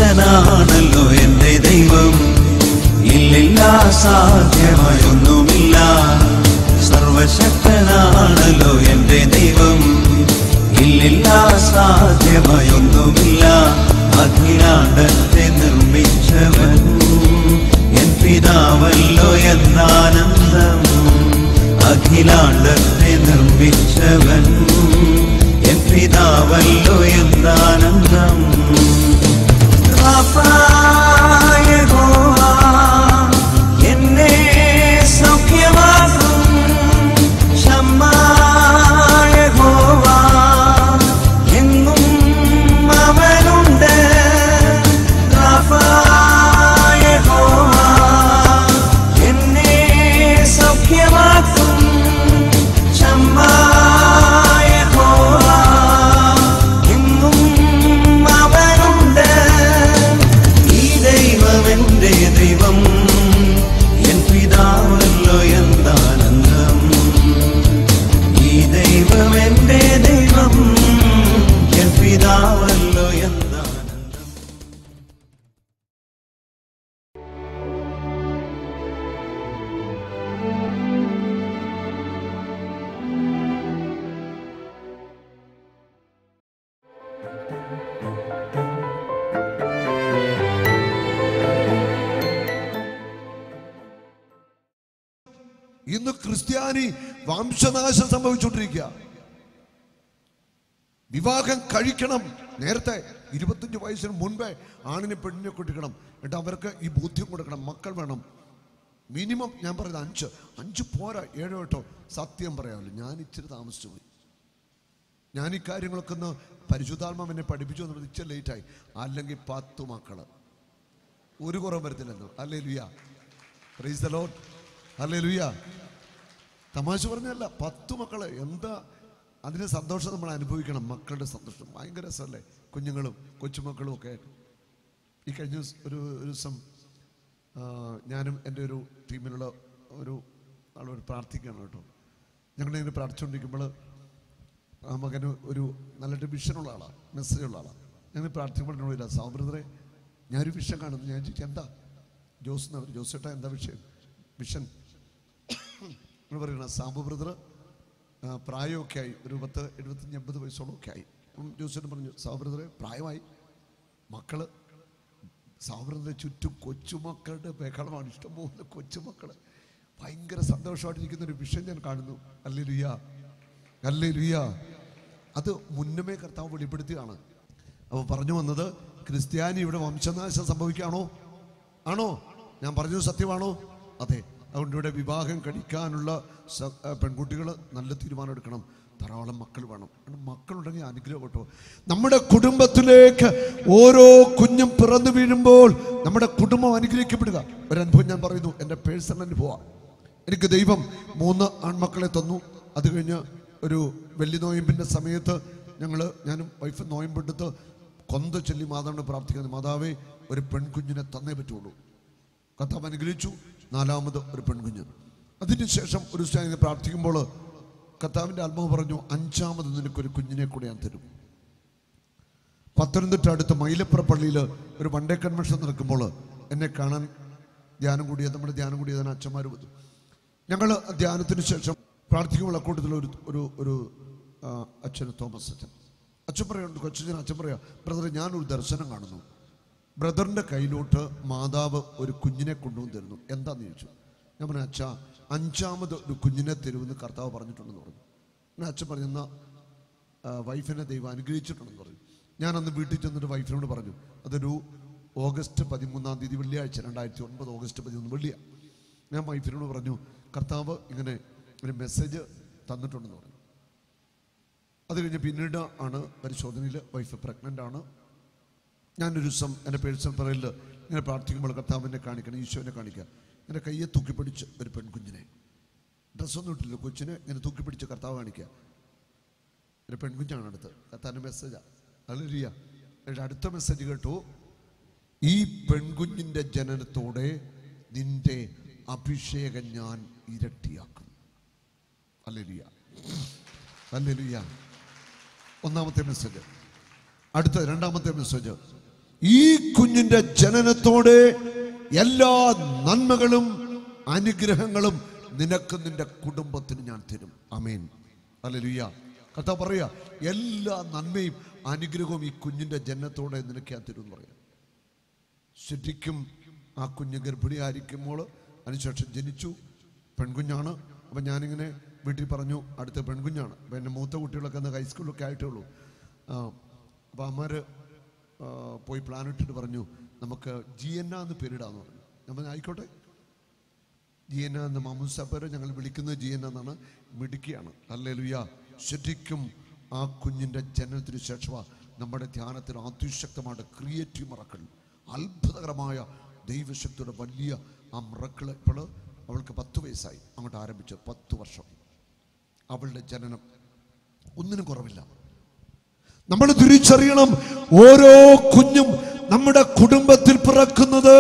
സർവശക്തനാണല്ലോ എൻ്റെ ദൈവം, ഇല്ലില്ല സാധ്യമായൊന്നുമില്ല. സർവശക്തനാണല്ലോ എൻ്റെ ദൈവം, ഇല്ലില്ല സാധ്യമായൊന്നുമില്ല. അഖിലാണ്ടത്തെ നിർമ്മിച്ചവൻ എൻ പിതാവല്ലോ എന്നാനന്ദം. അഖിലാണ്ടത്തെ നിർമ്മിച്ചവൻ എൻ പിതാവല്ലോ എന്നാനന്ദം. എന്നെ സൗഖ്യമാക്കും ശമ്മായ യഹോവ, എങ്ങും അവനുണ്ട്. യഹോവ എന്നെ സൗഖ്യമാക്കും ശമ്മായ യഹോവ, എങ്ങും അവനുണ്ട്. ഈ ദൈവം എൻ്റെ ദൈവം, എൻ പിതാവല്ലോ എന്താനന്ദം. ഈ ദൈവം എൻ്റെ ദൈവം, എൻ പിതാവല്ലോ എന്താനന്ദം. ഇന്ന് ക്രിസ്ത്യാനി വംശനാശം സംഭവിച്ചുകൊണ്ടിരിക്കുക. വിവാഹം കഴിക്കണം, നേരത്തെ 25 വയസ്സിന് മുൻപേ ആണിനെ പെണ്ണിനെ കൊട്ടിക്കണം. എന്നിട്ട് അവർക്ക് ഈ ബോധ്യം കൊടുക്കണം, മക്കൾ വേണം. മിനിമം ഞാൻ പറയുന്നത് 5 പോരാ, 7 8. സത്യം പറയാമല്ലോ, ഞാൻ ഇച്ചിരി താമസിച്ചു പോയി. ഞാൻ ഈ കാര്യങ്ങളൊക്കെ ഒന്ന് പരിശുദ്ധാത്മാവ് എന്നെ പഠിപ്പിച്ചു എന്നുള്ളത് ഇച്ചിരി ലേറ്റായി. അല്ലെങ്കിൽ 10 മക്കള്, ഒരു കുറവ് വരത്തില്ലെന്നോ. Hallelujah, praise the lord, hallelujah. തമാശ പറഞ്ഞല്ല, 10 മക്കള്. എന്താ അതിൻ്റെ സന്തോഷം നമ്മൾ അനുഭവിക്കണം. മക്കളുടെ സന്തോഷം ഭയങ്കര രസമല്ലേ, കുഞ്ഞുങ്ങളും കൊച്ചുമക്കളും ഒക്കെ. ഈ കഴിഞ്ഞ ഒരു ദിവസം ഞാനും എൻ്റെ ഒരു ടീമിലുള്ള ഒരു ആളോട് പ്രാർത്ഥിക്കുകയാണ് കേട്ടോ. ഞങ്ങളിങ്ങനെ പ്രാർത്ഥിച്ചുകൊണ്ടിരിക്കുമ്പോൾ ആ മകന് ഒരു നല്ലൊരു വിഷനുള്ള ആളാണ്, മെസ്സേജുള്ള ആളാണ്. ഞങ്ങൾ പ്രാർത്ഥിക്കുമ്പോൾ എന്നോടില്ല, സൗബ്രദറെ ഞാനൊരു വിഷൻ കാണുന്നു. ഞാൻ ചോദിച്ചു എന്താ ജോസ് എന്നവർ, ജോസേട്ടാ എന്താ വിഷൻ നമ്മൾ പറയണ സാബു ബ്രദർ പ്രായമൊക്കെ ആയി, ഒരു 10 75 80 വയസ്സോളമൊക്കെ ആയി. ജോസേട്ടൻ പറഞ്ഞു, സാബു ബ്രദറെ പ്രായമായി, മക്കള് സാബ്രദറിന്റെ ചുറ്റും കൊച്ചുമക്കളുടെ ബഹളമാണ്, ഇഷ്ടംപോലെ കൊച്ചുമക്കള്. ഭയങ്കര സന്തോഷമായിട്ടിരിക്കുന്ന ഒരു വിഷൻ ഞാൻ കാണുന്നു. Hallelujah, hallelujah. അത് മുന്നമേ കർത്താവ് വെളിപ്പെടുത്തിയാണ്. അപ്പോൾ പറഞ്ഞു വന്നത്, ക്രിസ്ത്യാനി ഇവിടെ വംശനാശം സംഭവിക്കുകയാണോ? ആണോ? ഞാൻ പറഞ്ഞത് സത്യമാണോ? അതെ. അതുകൊണ്ട് ഇവിടെ വിവാഹം കഴിക്കാനുള്ള പെൺകുട്ടികൾ നല്ല തീരുമാനം എടുക്കണം. ധാരാളം മക്കൾ വേണം. മക്കളുണ്ടെങ്കിൽ അനുഗ്രഹം കേട്ടോ. നമ്മുടെ കുടുംബത്തിലേക്ക് ഓരോ കുഞ്ഞും പിറന്നു വീഴുമ്പോൾ നമ്മുടെ കുടുംബം അനുഗ്രഹിക്കപ്പെടുക. ഒരനുഭവം ഞാൻ പറയുന്നു, എൻ്റെ പേഴ്സണൽ അനുഭവം. എനിക്ക് ദൈവം 3 ആൺമക്കളെ തന്നു. അത് കഴിഞ്ഞ് ഒരു വെള്ളി നോയമ്പിൻ്റെ സമയത്ത് ഞാനും വൈഫ് നോയമ്പെടുത്ത് കൊന്ത ചൊല്ലി മാതാവിനെ പ്രാർത്ഥിക്കുന്നത്, മാതാവേ ഒരു പെൺകുഞ്ഞിനെ തന്നേ പറ്റുള്ളൂ. കർത്താവ് അനുഗ്രഹിച്ചു. 4ാമത് ഒരു പെൺകുഞ്ഞ്. അതിനുശേഷം ഒരു ദിവസം പ്രാർത്ഥിക്കുമ്പോൾ കർത്താവിൻ്റെ ആത്മാവ് പറഞ്ഞു, 5ാമത് നിനക്കൊരു കുഞ്ഞിനെ കൂടെ ഞാൻ തരും. പത്തനംതിട്ട അടുത്ത് മൈലപ്പുറ പള്ളിയിൽ ഒരു വൺ ഡേ കൺവെൻഷൻ നടക്കുമ്പോൾ എന്നെ കാണാൻ നമ്മുടെ ധ്യാനം കൂടിയതാണ് അച്ഛന്മാർ വന്നു. ഞങ്ങൾ ധ്യാനത്തിന് ശേഷം പ്രാർത്ഥിക്കുമ്പോൾ അക്കൂട്ടത്തിൽ ഒരു അച്ഛന് തോമസ് അച്ഛൻ പറയുന്നുണ്ട്, അച്ഛൻ പറയാ, ബ്രദറെ ഞാനൊരു ദർശനം കാണുന്നു. ബ്രദറിൻ്റെ കയ്യിലോട്ട് മാതാവ് ഒരു കുഞ്ഞിനെ കൊണ്ടുവന്ന് തരുന്നു. എന്താന്ന് ചോദിച്ചു. ഞാൻ പറഞ്ഞു, അച്ഛാ 5ാമത് ഒരു കുഞ്ഞിനെ തരുമെന്ന് കർത്താവ് പറഞ്ഞിട്ടുണ്ടെന്ന് പറഞ്ഞു. അച്ഛൻ പറഞ്ഞെന്നാൽ വൈഫിനെ ദൈവം അനുഗ്രഹിച്ചിട്ടുണ്ടെന്ന് പറഞ്ഞു. ഞാൻ അന്ന് വീട്ടിൽ ചെന്നിട്ട് വൈഫിനോട് പറഞ്ഞു, അതൊരു ഓഗസ്റ്റ് 13-ാം തീയതി വെള്ളിയാഴ്ച, 2009 ഓഗസ്റ്റ് 13 വെള്ളിയാണ്. ഞാൻ വൈഫിനോട് പറഞ്ഞു, കർത്താവ് ഇങ്ങനെ ഒരു മെസ്സേജ് തന്നിട്ടുണ്ടെന്ന് പറഞ്ഞു. അത് കഴിഞ്ഞ് പിന്നീട് ആണ് പരിശോധനയിൽ വൈഫ് പ്രഗ്നൻ്റ് ആണ്. ഞാനൊരു ദിവസം എൻ്റെ പേഴ്സണൽ പറയൽ ഇങ്ങനെ പ്രാർത്ഥിക്കുമ്പോൾ കർത്താവിനെ കാണിക്കണം, ഈശോനെ കാണിക്കുക. എൻ്റെ കയ്യെ തൂക്കിപ്പിടിച്ച് ഒരു പെൺകുഞ്ഞിനെ, ഡ്രസ്സൊന്നും ഇട്ടില്ല, കൊച്ചിനെ ഇങ്ങനെ തൂക്കിപ്പിടിച്ച് കർത്താവ് കാണിക്കുക. ഒരു പെൺകുഞ്ഞാണ് അടുത്ത്. കർത്താവിൻ്റെ മെസ്സേജാണ്. ഹല്ലേലൂയ. അടുത്ത മെസ്സേജ് കേട്ടു, ഈ പെൺകുഞ്ഞിൻ്റെ ജനനത്തോടെ നിന്റെ അഭിഷേകം ഞാൻ ഇരട്ടിയാക്കും. Hallelujah, hallelujah. 1ാമത്തെ മെസ്സേജ്. അടുത്ത 2ാമത്തെ മെസ്സേജ്, ഈ കുഞ്ഞിന്റെ ജനനത്തോടെ എല്ലാ നന്മകളും അനുഗ്രഹങ്ങളും നിനക്ക് നിന്റെ കുടുംബത്തിന് ഞാൻ തരും. ആമേൻ. ഹല്ലേലൂയ. കർത്താവ് പറയാ, എല്ലാ നന്മയും അനുഗ്രഹവും ഈ കുഞ്ഞിന്റെ ജനനത്തോടെ നിനക്ക് ഞാൻ തരും എന്ന് പറയാം. ശരിക്കും ആ കുഞ്ഞ് ഗർഭിണിയായിരിക്കുമ്പോൾ അതിനുശേഷം ജനിച്ചു, പെൺകുഞ്ഞാണ്. അപ്പം ഞാനിങ്ങനെ വീട്ടിൽ പറഞ്ഞു അടുത്ത പെൺകുഞ്ഞാണ്. അപ്പം എൻ്റെ മൂത്ത കുട്ടികളൊക്കെ അന്ന് ഹൈസ്കൂളിലൊക്കെ ആയിട്ടേ ഉള്ളൂ. അപ്പം അമ്മമാർ പോയി പ്ലാൻ ഇട്ടിട്ട് പറഞ്ഞു നമുക്ക് ജിയന്ന എന്ന് പേരിടാന്ന് പറഞ്ഞു. നമ്മൾ ആയിക്കോട്ടെ, ജിയന്ന എന്ന് മാമൂസാപ്പേര് ഞങ്ങൾ വിളിക്കുന്നത് ജിയന്ന എന്നാണ്. മിടുക്കിയാണ്. ഹല്ലേലൂയ. ശരിക്കും ആ കുഞ്ഞിൻ്റെ ജനനത്തിന് ശേഷമാണ് നമ്മുടെ ധ്യാനത്തിൽ അതിശക്തമായിട്ട് ക്രിയേറ്റീവ് മിറക്കിൾ, അത്ഭുതകരമായ ദൈവശക്തിയുടെ വലിയ ആ മിറക്കിൾ. ഇപ്പോൾ അവൾക്ക് 10 വയസ്സായി, അങ്ങോട്ട് ആരംഭിച്ചു 10 വർഷം അവളുടെ ജനനം. ഒന്നിനും കുറവില്ല. നമ്മൾ തിരിച്ചറിയണം, ഓരോ കുഞ്ഞും നമ്മുടെ കുടുംബത്തിൽ പിറക്കുന്നത്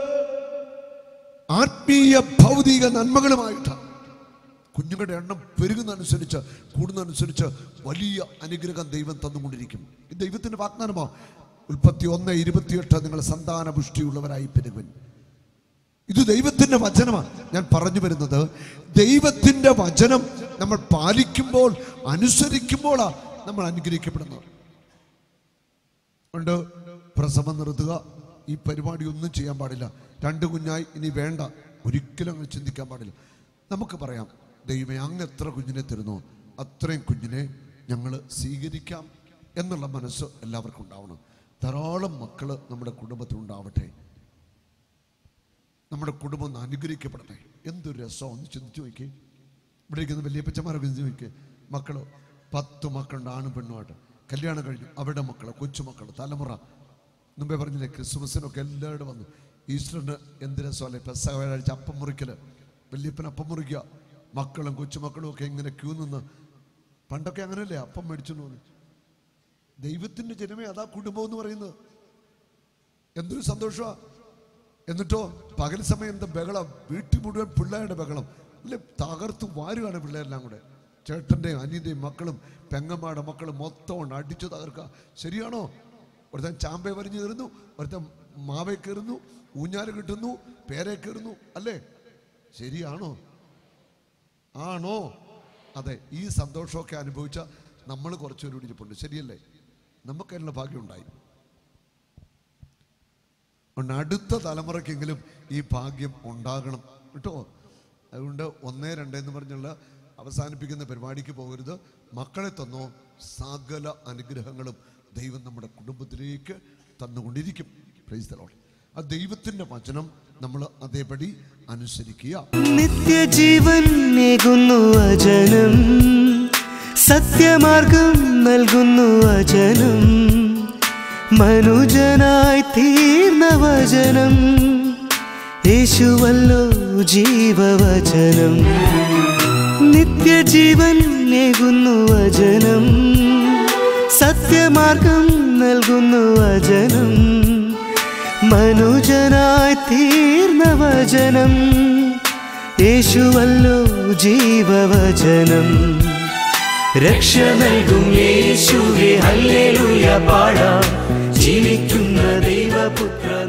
ആത്മീയ ഭൗതിക നന്മകളുമായിട്ടാണ്. കുഞ്ഞുങ്ങളുടെ എണ്ണം പെരുകുന്നതനുസരിച്ച് കൂടുന്നതനുസരിച്ച് വലിയ അനുഗ്രഹം ദൈവം തന്നുകൊണ്ടിരിക്കും. ഇത് ദൈവത്തിന്റെ വാഗ്ദാനമാണ്. ഉൽപ്പത്തി 1:28 നിങ്ങൾ സന്താന പുഷ്ടിയുള്ളവരായി പെരുകുവിൻ. ഇത് ദൈവത്തിന്റെ വചനമാണ്. ഞാൻ പറഞ്ഞു വരുന്നത്, ദൈവത്തിന്റെ വചനം നമ്മൾ പാലിക്കുമ്പോൾ അനുസരിക്കുമ്പോഴാണ് നമ്മൾ അനുഗ്രഹിക്കപ്പെടുന്നത്. കൊണ്ട് പ്രസവം നിർത്തുക, ഈ പരിപാടി ഒന്നും ചെയ്യാൻ പാടില്ല. 2 കുഞ്ഞായി ഇനി വേണ്ട, ഒരിക്കലും അങ്ങനെ ചിന്തിക്കാൻ പാടില്ല. നമുക്ക് പറയാം, ദൈവമേ അങ്ങ് എത്ര കുഞ്ഞിനെ തരുന്നു അത്രയും കുഞ്ഞിനെ ഞങ്ങൾ സ്വീകരിക്കാം എന്നുള്ള മനസ്സ് എല്ലാവർക്കും ഉണ്ടാവണം. ധാരാളം മക്കൾ നമ്മുടെ കുടുംബത്തിൽ ഉണ്ടാവട്ടെ. നമ്മുടെ കുടുംബം ഒന്ന് അനുഗ്രഹിക്കപ്പെടട്ടെ. എന്തൊരു രസം ഒന്ന് ചിന്തിച്ചു നോക്കി. ഇവിടെ ഇരിക്കുന്ന വലിയപ്പച്ചമാരൊക്കെ ചിന്തിച്ചു നോക്കി. മക്കൾ 10 മക്കളുണ്ട്, ആണും പെണ്ണുമായിട്ട്. കല്യാണം കഴിഞ്ഞു, അവരുടെ മക്കൾ, കൊച്ചുമക്കൾ, തലമുറ. മുമ്പേ പറഞ്ഞില്ലേ, ക്രിസ്മസിനൊക്കെ എല്ലാവരും വന്നു. ഈസ്റ്ററിന് എന്ത് രസമല്ലേ, പെസഹ വ്യാഴാഴ്ച അപ്പം മുറിക്കൽ, വലിയപ്പൻ അപ്പം മുറിക്കുക, മക്കളും കൊച്ചുമക്കളും ഒക്കെ ഇങ്ങനെ ക്യൂ നിന്ന്. പണ്ടൊക്കെ അങ്ങനെയല്ലേ, അപ്പം മേടിച്ചു തോന്നി. ദൈവത്തിൻ്റെ ജനമേ, അതാ കുടുംബം എന്ന് പറയുന്നത്. എന്തൊരു സന്തോഷമാണ്. എന്നിട്ടോ പകൽ സമയം എന്താ ബഹളം, വീട്ടിൽ മുഴുവൻ പിള്ളേരുടെ ബഹളം അല്ലേ, തകർത്ത് വാരുകയാണ് പിള്ളേരെല്ലാം കൂടെ. ചേട്ടൻ്റെയും അനിയൻ്റെയും മക്കളും പെങ്ങന്മാരുടെ മക്കളും മൊത്തം അടിച്ചു തകർക്കുക. ശരിയാണോ? ഒരുത്തൻ ചാമ്പേ വരിഞ്ഞ് കയറുന്നു, ഒരുത്തൻ മാവേ കയറുന്നു, ഊഞ്ഞാല് കിട്ടുന്നു, പേരെ കയറുന്നു. അല്ലേ? ശരിയാണോ? ആണോ? അതെ. ഈ സന്തോഷമൊക്കെ അനുഭവിച്ച നമ്മൾ കുറച്ചുപേർ ഇരിപ്പുണ്ട്. ശരിയല്ലേ? നമുക്കതിനുള്ള ഭാഗ്യം ഉണ്ടായി. അടുത്ത തലമുറയ്ക്കെങ്കിലും ഈ ഭാഗ്യം ഉണ്ടാകണം കേട്ടോ. അതുകൊണ്ട് 1, 2 എന്ന് പറഞ്ഞുള്ള അവസാനിപ്പിക്കുന്ന പരിപാടിക്ക് പോകരുത്. മക്കളെ തന്നോ, സകല അനുഗ്രഹങ്ങളും ദൈവം നമ്മുടെ കുടുംബത്തിലേക്ക് തന്നുകൊണ്ടിരിക്കും. Praise the Lord. ആ ദൈവത്തിന്റെ വചനം നമ്മൾ അതേപടി അനുസരിക്കുക. നിത്യജീവൻ നേകുന്നു വചനം, സത്യമാർഗം നൽകുന്നു വചനം, മനുജനായി തീർന്ന വചനം, യേശുവല്ലോ ജീവവചനം. നിത്യജീവൻ നേകുന്നു വചനം, സത്യമാർഗം നൽകുന്നു വചനം, മനുജനായി തീർന്ന വചനം, യേശുവല്ലോ ജീവവചനം. രക്ഷ നൽകും യേശുവേ ഹല്ലേലൂയ പാടാം, ജീവിക്കുന്ന ദൈവപുത്ര.